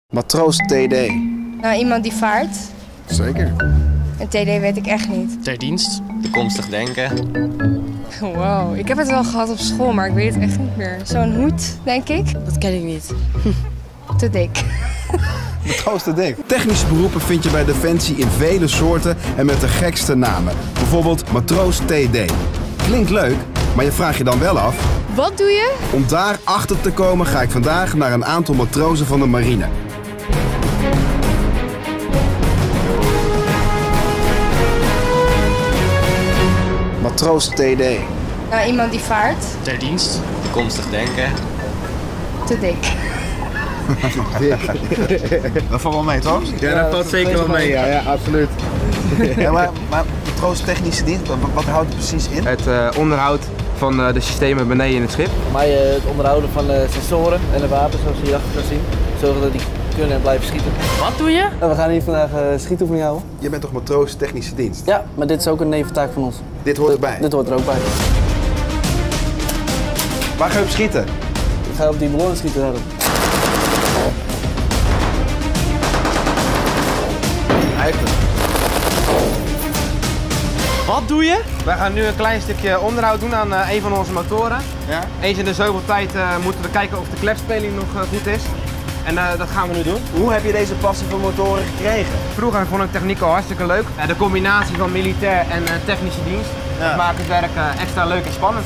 Matroos TD. Nou, iemand die vaart. Zeker. En TD weet ik echt niet. Ter dienst. Toekomstig denken. Wow, ik heb het wel gehad op school, maar ik weet het echt niet meer. Zo'n hoed, denk ik. Dat ken ik niet. Te dik. Matroos TD. Technische beroepen vind je bij Defensie in vele soorten en met de gekste namen. Bijvoorbeeld Matroos TD. Klinkt leuk, maar je vraagt je dan wel af... Wat doe je? Om daar achter te komen ga ik vandaag naar een aantal matrozen van de marine. Matroos TD. Nou, iemand die vaart. Ter dienst. Toekomstig denken. Te dik. Dat valt wel mee, toch? Ja, dat valt zeker wel mee. Ja, absoluut. Ja, maar matroos technische dienst, wat houdt het precies in? Het onderhoud van de systemen beneden in het schip. Voor mij het onderhouden van de sensoren en de wapens, zoals je hierachter kan zien. Zorgen dat die kunnen en blijven schieten. Wat doe je? We gaan hier vandaag schietoefening houden. Je bent toch matroos technische dienst? Ja, maar dit is ook een neventaak van ons. Dit hoort erbij? Dit hoort er ook bij. Waar ga je op schieten? Ik ga op die ballonnen schieten hebben. Hij heeft het. Wat doe je? Wij gaan nu een klein stukje onderhoud doen aan een van onze motoren. Ja? Eens in de zoveel tijd moeten we kijken of de klepspeling nog goed is. En dat gaan we nu doen. Hoe heb je deze passie voor motoren gekregen? Vroeger vond ik techniek al hartstikke leuk. De combinatie van militair en technische dienst dat maakt het werk extra leuk en spannend.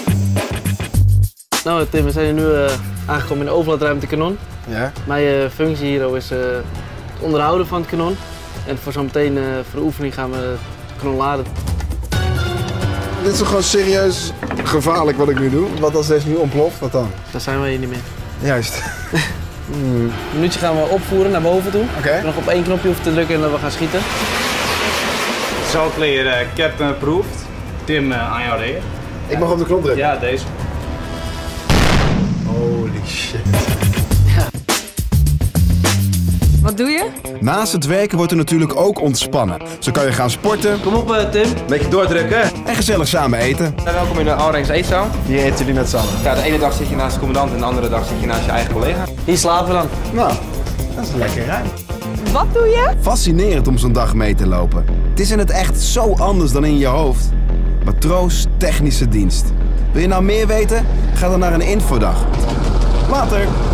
Nou Tim, we zijn nu aangekomen in de overlaadruimte kanon. Ja? Mijn functie hier is het onderhouden van het kanon. En voor zometeen voor de oefening gaan we het kanon laden. Dit is toch gewoon serieus gevaarlijk wat ik nu doe? Wat als deze nu ontploft, wat dan? Daar zijn we hier niet meer. Juist. Een minuutje gaan we opvoeren naar boven toe. Oké. Nog op één knopje hoeven te drukken en dan we gaan schieten. Saltclear Captain Approved. Tim, aan jou de eer. Ik mag op de knop drukken? Ja, deze. Holy shit. Wat doe je? Naast het werken wordt er natuurlijk ook ontspannen. Zo kan je gaan sporten. Kom op Tim. Beetje doordrukken. En gezellig samen eten. Welkom in de Alrangs eetzaal. Hier eten jullie met z'n allen. Ja, de ene dag zit je naast de commandant en de andere dag zit je naast je eigen collega. Hier slapen we dan. Nou, dat is lekker ruim. Wat doe je? Fascinerend om zo'n dag mee te lopen. Het is in het echt zo anders dan in je hoofd. Matroos technische dienst. Wil je nou meer weten? Ga dan naar een infodag. Later!